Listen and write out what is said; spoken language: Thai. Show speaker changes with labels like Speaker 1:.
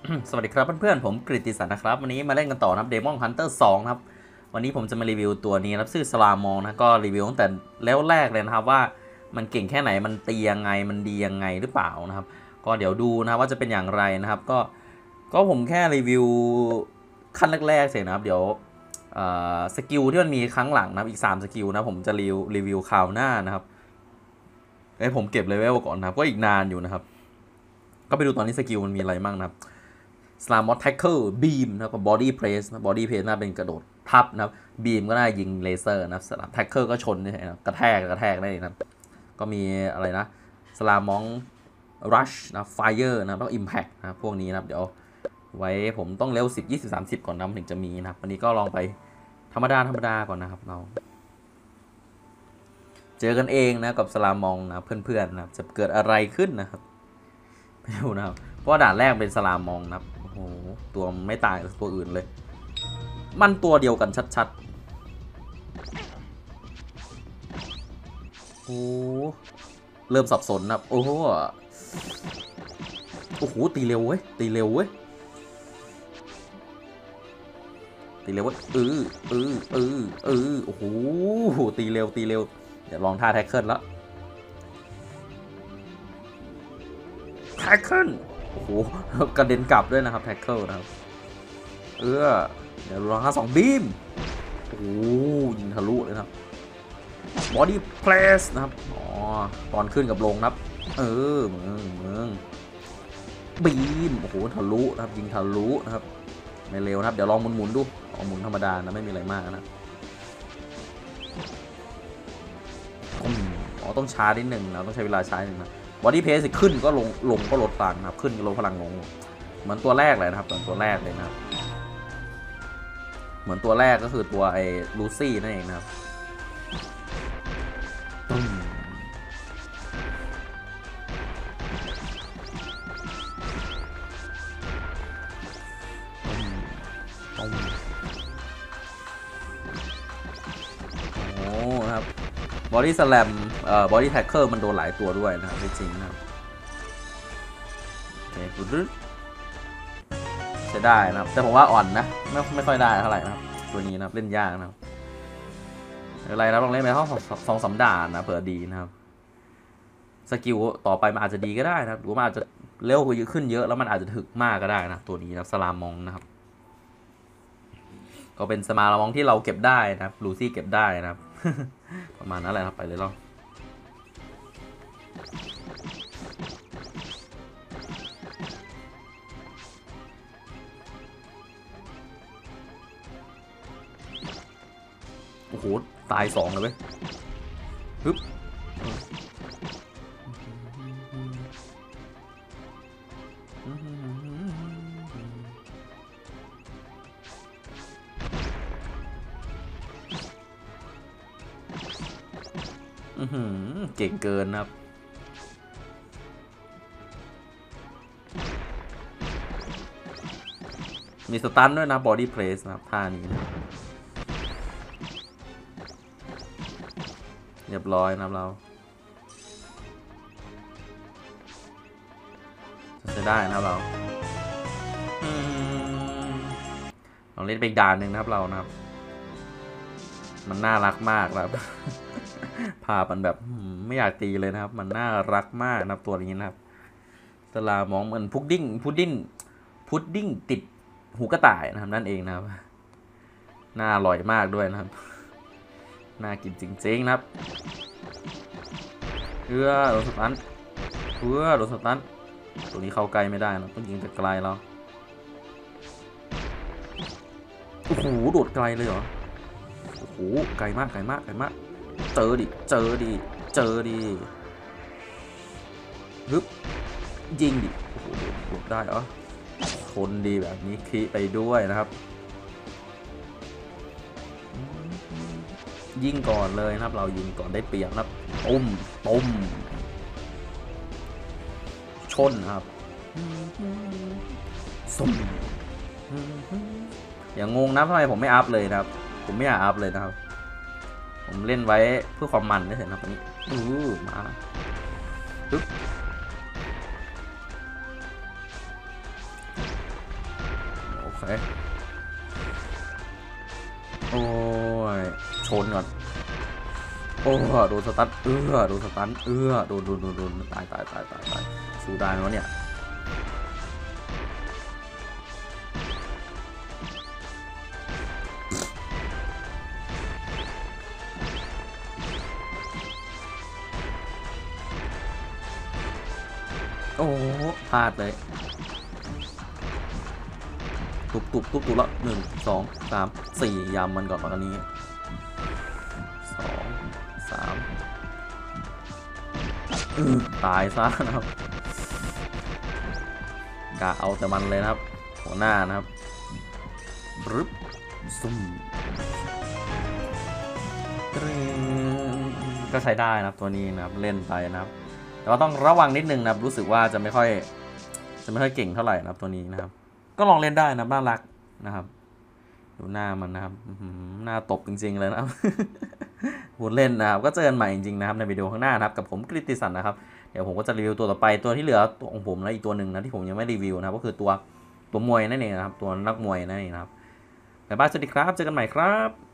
Speaker 1: สวัสดีครับเพื่อนๆผมกฤติสันนะครับวันนี้มาเล่นกันต่อนะครับ Demon Hunter 2ครับวันนี้ผมจะมารีวิวตัวนี้ครับชื่อสลามองนะก็รีวิวตั้งแต่แล้วแรกเลยนะครับว่ามันเก่งแค่ไหนมันตียังไงมันดียังไงหรือเปล่านะครับก็เดี๋ยวดูนะครับว่าจะเป็นอย่างไรนะครับก็ผมแค่รีวิวขั้นแรกๆเสร็จนะครับเดี๋ยวสกิลที่มันมีครั้งหลังนะครับอีก3สกิลนะผมจะรีวิวคราวหน้านะครับให้ผมเก็บเลเวลก่อนนะครับก็อีกนานอยู่นะครับก็ไปดูตอนนี้สกิลมันมีอะไรบ้างนะครับสลามมอสแท็กเกิลบีมนะครับกับบอดี้เพรสนะบอดี้เพรสน่าเป็นกระโดดทับนะครับบีมก็น่ายิงเลเซอร์นะสลามแท็กเกิลก็ชนนี่นะกระแทกได้นะครับก็มีอะไรนะสลามมองรัชนะไฟเออร์นะแล้วอิมแพคนะพวกนี้นะครับเดี๋ยวไว้ผมต้องเลเวล10 20 30ก่อนนะถึงจะมีนะครับวันนี้ก็ลองไปธรรมดาก่อนนะครับเราเจอกันเองนะกับสลามองนะเพื่อนๆนะจะเกิดอะไรขึ้นนะครับไปดูนะครับเพราะด่านแรกเป็นสลามองนะครับโอ้โหตัวไม่ต่างจากตัวอื่นเลยมันตัวเดียวกันชัดๆโอ้เริ่มสับสนนะครับโอ้โหตีเร็วเว้ยตีเร็วเว้ยโอ้โหตีเร็วเดี๋ยวลองท่าแท็กเกิลแล้วแท็กเกิลโอ้โหกระเด็นกลับด้วยนะครับแท็กเกิลนะครับเดี๋ยวลองท่า2บีมโอ้ยิงทะลุเลยครับบอดี้เพรสนะครับตอนขึ้นกับลงนะครับมึงบีมโอ้โหทะลุนะครับยิงทะลุนะครับไม่เร็วนะครับเดี๋ยวลองหมุนดูหมุนธรรมดานะไม่มีอะไรมากนะต้องช้านิดหนึ่งนะต้องใช้เวลาช้าหนึ่งนะบอดี้เพรสขึ้นก็ลงก็ลดพลังนะครับขึ้นก็ลดพลังลงเหมือนตัวแรกเลยนะครับเหมือนตัวแรกเลยนะครับเหมือนตัวแรกก็คือตัวไอ้ลูซี่นั่นเองนะครับครับบอดี้สแลมบอดี้แท็กเกอร์มันโดนหลายตัวด้วยนะครับจริงนะครับโอเคใช้ได้นะครับแต่ผมว่าอ่อนนะไม่ค่อยได้เท่าไหร่นะครับตัวนี้นะครับเล่นยากนะครับอะไรนะลองเล่นไป2-3ด่านนะเผื่อดีนะครับสกิลต่อไปมันอาจจะดีก็ได้นะครับหรือว่ามันอาจจะเร็วขึ้นเยอะแล้วมันอาจจะถึกมากก็ได้นะตัวนี้นะสลามองนะครับก็เป็นสมาร์ลามองที่เราเก็บได้นะครับลูซี่เก็บได้นะครับประมาณนั้นแหละครับไปเลยลองโอ้โหตาย2เลยเว้ยฮึบเก่งเกินนะครับมีสตันด้วยนะบอดี้เพรสนะครับท่านี้นะเรียบร้อยนะครับเราจะได้นะครับเราเล่นไปอีกด่านหนึ่งนะครับเรานะครับมันน่ารักมากครับภาพมันแบบไม่อยากตีเลยนะครับมันน่ารักมากนะครับตัวนี้นะครับสลามองเหมือนพุดดิ้งติดหูกระต่ายนะครับนั่นเองนะครับน่าอร่อยมากด้วยนะครับน่ากินจริงๆนะครับโดนสตันตัวนี้เข้าใกล้ไม่ได้นะต้องยิงจากไกลแล้วโอ้โหโดดไกลเลยเหรอโอ้โหไกลมากเจอดิฮึบยิงดิโอ้โหโดดได้เหรอทนดีแบบนี้คีไปด้วยนะครับยิงก่อนเลยนะครับเรายิงก่อนได้เปรียบนะครับตุ้มชนครับสุ่มอย่างงงนะทำไมผมไม่อัพเลยนะครับผมไม่อยากอัพเลยนะครับผมเล่นไว้เพื่อความมันเฉยๆนะครับตอนนี้มาปึ๊บโอเคโอ้ยชนก่อนโอ้โดนสตันโดนสตันโดนตายสู้ได้ไหมวะเนี่ยโอ้พลาดเลยตุบละ1 2 3 4ยำมันก่อนตอนนี้2 3ตายซะนะครับกะเอาแต่มันเลยนะครับหัวหน้านะครับรึบซุ่มก็ใช้ได้นะครับตัวนี้นะครับเล่นไปนะครับแต่ว่าต้องระวังนิดนึงนะครับรู้สึกว่าจะไม่ค่อยเก่งเท่าไหร่นะครับตัวนี้นะครับก็ลองเล่นได้นะน่ารักนะครับดูหน้ามันนะครับหน้าตบจริงๆเลยนะครับพูดเล่นนะครับก็เจอกันใหม่จริงๆนะครับในวิดีโอข้างหน้านะครับกับผมกฤติสันนะครับเดี๋ยวผมก็จะรีวิวตัวต่อไปตัวที่เหลือตัวของผมและอีกตัวหนึ่งนะที่ผมยังไม่รีวิวนะครับก็คือตัวมวยนั่นเองนะครับตัวนักมวยนั่นเองนะครับบ๊ายบายสวัสดีครับเจอกันใหม่ครับ